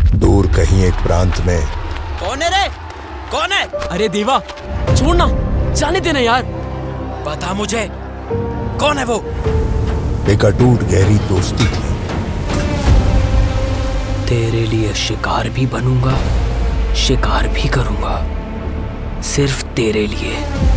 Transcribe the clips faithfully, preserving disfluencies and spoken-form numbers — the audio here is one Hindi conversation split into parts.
दूर कहीं एक प्रांत में। कौन है रे? कौन है? अरे देवा, छोड़ना, जाने देना यार। बता मुझे, कौन है वो? एक अटूट गहरी दोस्ती थी। तेरे लिए शिकार भी बनूंगा, शिकार भी करूंगा, सिर्फ तेरे लिए।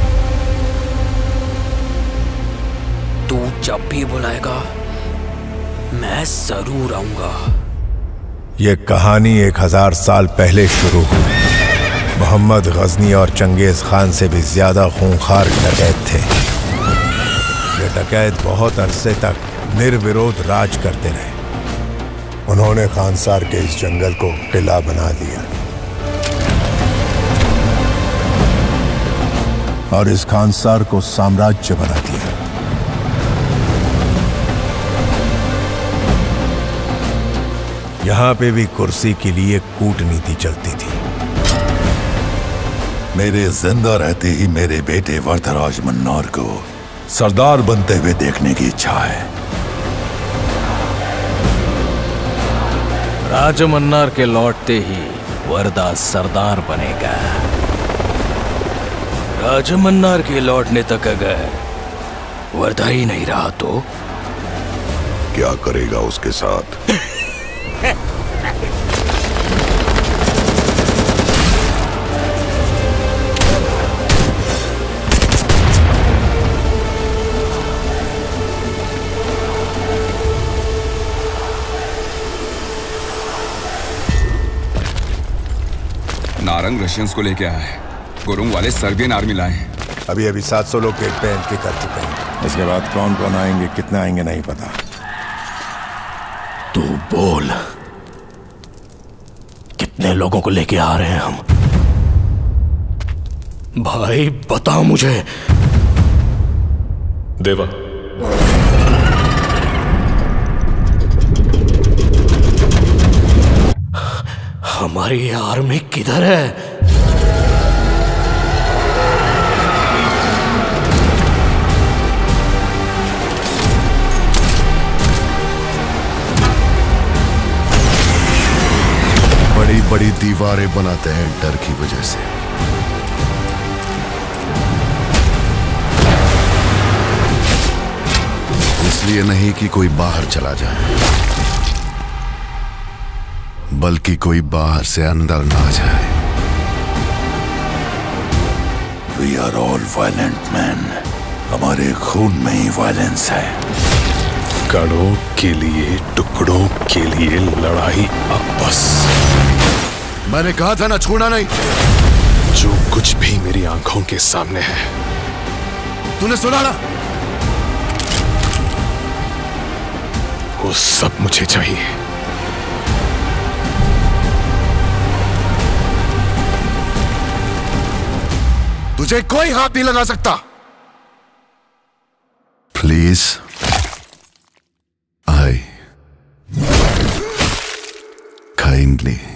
तू जब भी बुलाएगा मैं जरूर आऊंगा। ये कहानी एक हजार साल पहले शुरू हुई। मोहम्मद गजनी और चंगेज खान से भी ज्यादा खूंखार डकैत थे। ये डकैत बहुत अरसे तक निर्विरोध राज करते रहे। उन्होंने खानसार के इस जंगल को किला बना दिया और इस खानसार को साम्राज्य बना दिया। यहां पे भी कुर्सी के लिए कूटनीति चलती थी। मेरे जिंदा रहते ही मेरे बेटे वरदराज मन्नार को सरदार बनते हुए देखने की इच्छा है। राजमन्नार के लौटते ही वरदा सरदार बनेगा। राजमन्नार के लौटने तक अगर वरदा ही नहीं रहा तो क्या करेगा उसके साथ? नारंग रशियंस को लेके आया है। गुरुंग वाले सर्बियन आर्मी लाए हैं। अभी अभी सात सौ लोग गेट पे एंट्री कर चुके हैं। इसके बाद कौन कौन आएंगे, कितने आएंगे नहीं पता। तू बोल, कितने लोगों को लेके आ रहे हैं हम? भाई बता मुझे। देवा, हमारी आर्मी किधर है? बड़ी बड़ी दीवारें बनाते हैं डर की वजह से। इसलिए नहीं कि कोई बाहर चला जाए, बल्कि कोई बाहर से अंदर ना जाए। We are all violent men. हमारे खून में ही वायलेंस है। कड़ों के लिए, टुकड़ों के लिए लड़ाई अब बस। मैंने कहा था ना, छूना नहीं। जो कुछ भी मेरी आंखों के सामने है, तूने सुना ना? वो सब मुझे चाहिए। तुझे कोई हाथ नहीं लगा सकता। Please, I kindly